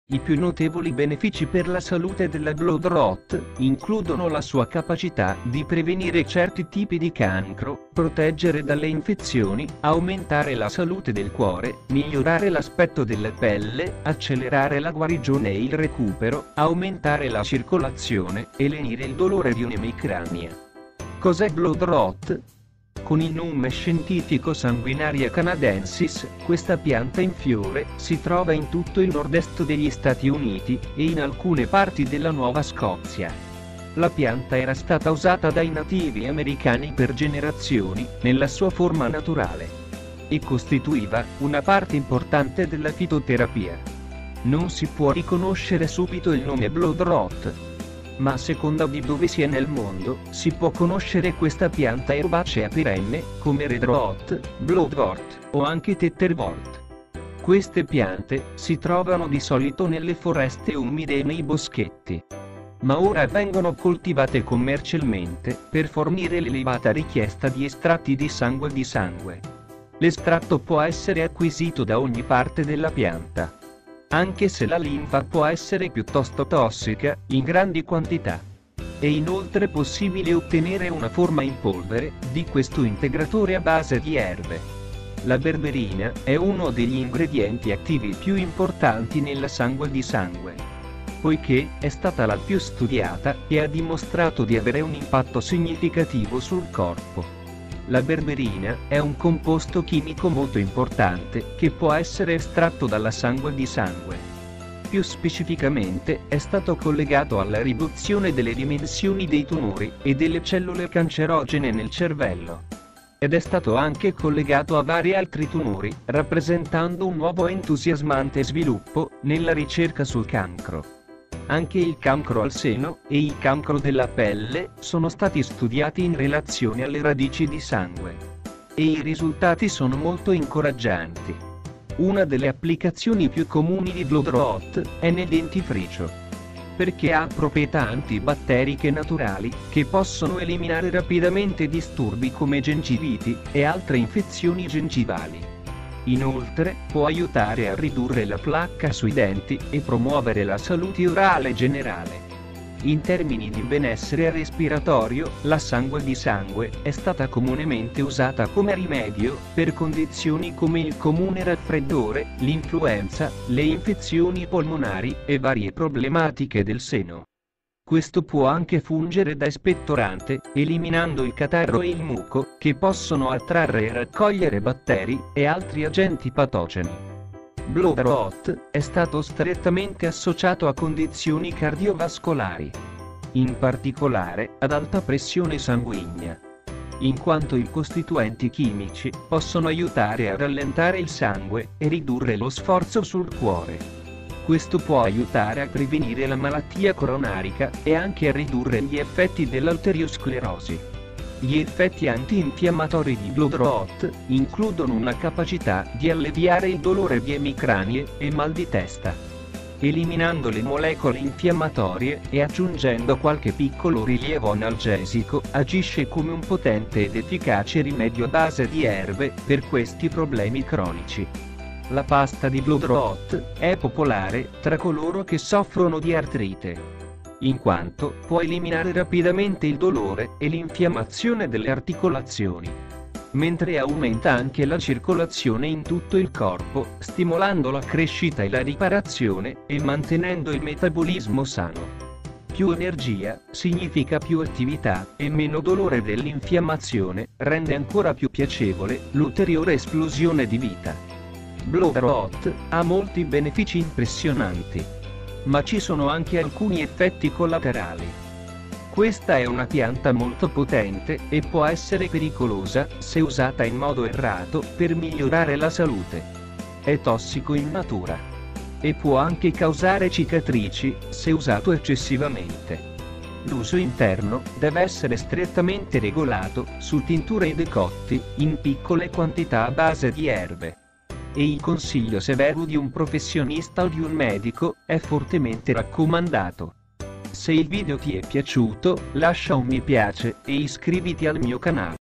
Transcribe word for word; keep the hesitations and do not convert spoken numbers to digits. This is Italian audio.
I più notevoli benefici per la salute della bloodrot includono la sua capacità di prevenire certi tipi di cancro, proteggere dalle infezioni, aumentare la salute del cuore, migliorare l'aspetto della pelle, accelerare la guarigione e il recupero, aumentare la circolazione e lenire il dolore di un'emicrania. Cos'è bloodrot? Con il nome scientifico Sanguinaria canadensis, questa pianta in fiore si trova in tutto il nord-est degli Stati Uniti e in alcune parti della Nuova Scozia. La pianta era stata usata dai nativi americani per generazioni, nella sua forma naturale, e costituiva una parte importante della fitoterapia. Non si può riconoscere subito il nome bloodrot, ma a seconda di dove si è nel mondo, si può conoscere questa pianta erbacea perenne, come redwort, bloodwort, o anche tetterwort. Queste piante si trovano di solito nelle foreste umide e nei boschetti, ma ora vengono coltivate commercialmente, per fornire l'elevata richiesta di estratti di sangue di sangue. L'estratto può essere acquisito da ogni parte della pianta, anche se la linfa può essere piuttosto tossica, in grandi quantità. È inoltre possibile ottenere una forma in polvere, di questo integratore a base di erbe. La berberina è uno degli ingredienti attivi più importanti nella sangue di sangue, poiché è stata la più studiata e ha dimostrato di avere un impatto significativo sul corpo. La berberina è un composto chimico molto importante che può essere estratto dalla sangue di sangue. Più specificamente, è stato collegato alla riduzione delle dimensioni dei tumori e delle cellule cancerogene nel cervello. Ed è stato anche collegato a vari altri tumori, rappresentando un nuovo entusiasmante sviluppo nella ricerca sul cancro. Anche il cancro al seno e il cancro della pelle sono stati studiati in relazione alle radici di sangue, e i risultati sono molto incoraggianti. Una delle applicazioni più comuni di bloodrot è nel dentifricio, perché ha proprietà antibatteriche naturali che possono eliminare rapidamente disturbi come gengiviti e altre infezioni gengivali. Inoltre, può aiutare a ridurre la placca sui denti e promuovere la salute orale generale. In termini di benessere respiratorio, la sangue di sangue è stata comunemente usata come rimedio per condizioni come il comune raffreddore, l'influenza, le infezioni polmonari e varie problematiche del seno. Questo può anche fungere da espettorante, eliminando il catarro e il muco, che possono attrarre e raccogliere batteri e altri agenti patogeni. Bloodrot è stato strettamente associato a condizioni cardiovascolari, in particolare ad alta pressione sanguigna, in quanto i costituenti chimici possono aiutare a rallentare il sangue e ridurre lo sforzo sul cuore. Questo può aiutare a prevenire la malattia coronarica e anche a ridurre gli effetti dell'arteriosclerosi. Gli effetti antinfiammatori di bloodrot includono una capacità di alleviare il dolore di emicranie e mal di testa, eliminando le molecole infiammatorie e aggiungendo qualche piccolo rilievo analgesico, agisce come un potente ed efficace rimedio a base di erbe per questi problemi cronici. La pasta di bloodrot è popolare tra coloro che soffrono di artrite, in quanto può eliminare rapidamente il dolore e l'infiammazione delle articolazioni, mentre aumenta anche la circolazione in tutto il corpo, stimolando la crescita e la riparazione e mantenendo il metabolismo sano. Più energia significa più attività e meno dolore dell'infiammazione, rende ancora più piacevole l'ulteriore esplosione di vita. Bloodrot ha molti benefici impressionanti, ma ci sono anche alcuni effetti collaterali. Questa è una pianta molto potente e può essere pericolosa se usata in modo errato per migliorare la salute. È tossico in natura e può anche causare cicatrici se usato eccessivamente. L'uso interno deve essere strettamente regolato su tinture e decotti in piccole quantità a base di erbe, e il consiglio severo di un professionista o di un medico è fortemente raccomandato. Se il video ti è piaciuto, lascia un mi piace e iscriviti al mio canale.